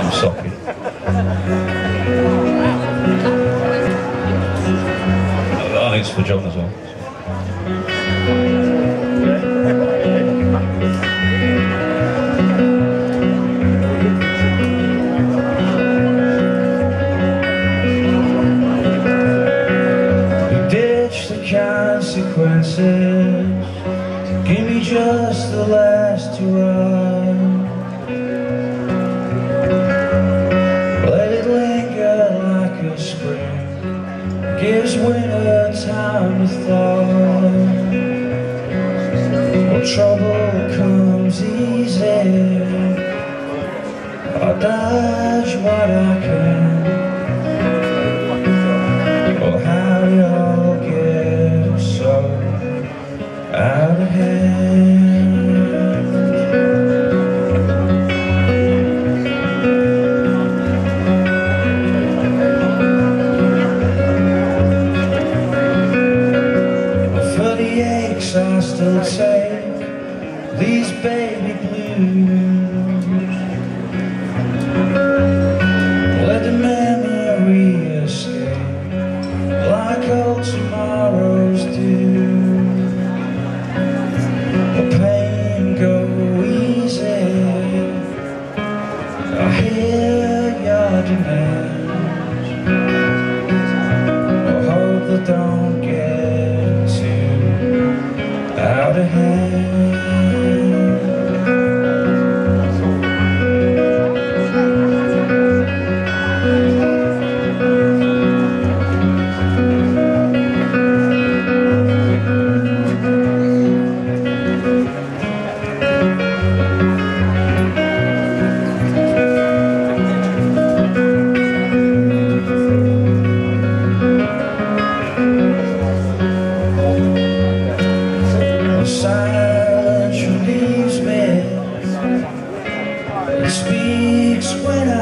Socky. I think it's for John as well. Consequences, give me just the last hurrah. Let it linger like a spring, gives winter time to thaw. When trouble comes easy, I dodge what I can. Oh, how do y'all get so out of hand? For the aches I still take, these baby blues, let the memory escape like old tomorrows do. The pain go easy, I hear your demands. I hope they don't get too out of hand. Silence relieves me, it speaks when